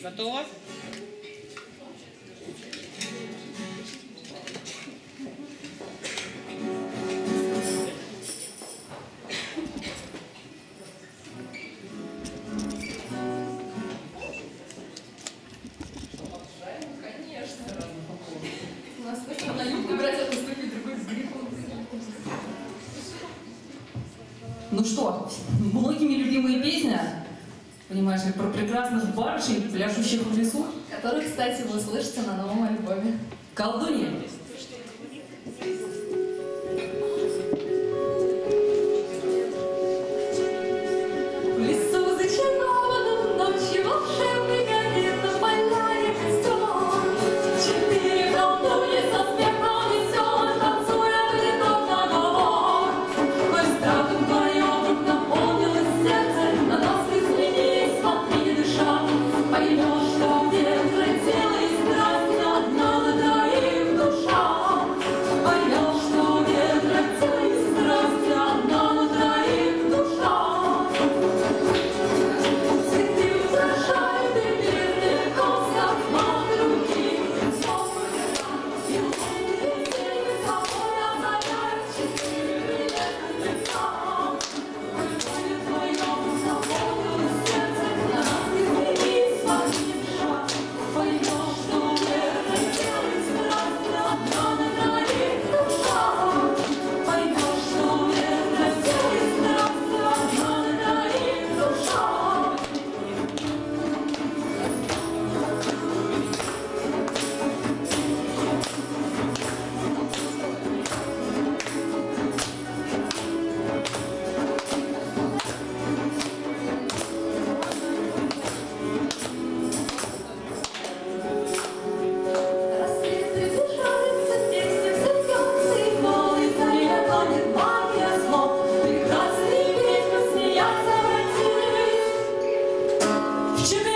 Готово? Ну что, многими любимая песня, понимаешь, про прекрасных барышень, пляшущих в лесу. Которую, кстати, вы услышите на новом альбоме. Колдунья. В лесу зачарованном ночью волшебный горит на поляне костер. 4 колдуньи со смехом весёлым танцуют влекут наговор. Коль страхом твоем наполнилось сердце, на нас изменись, смотри, не дыша. Поймешь, что где хотела и страсть одна на двоих душа. Поймешь, что где хотела и страсть одна на двоих душа. Цветы украшают и мир легко взмах руки. И лунные тени собой озаряют 4 прелестных лица. Любовью твоем наполнилось сердце, на нас изменись, смотри, не дыша. Поймешь, что где хотела и страсть одна на двоих душа. Поймешь, что где хотела и страсть одна на двоих душа. Рассвет приближается, песня взведется, и голой заре гонит магия снов. Прекрасные ведьмы смеяться обратились. В 4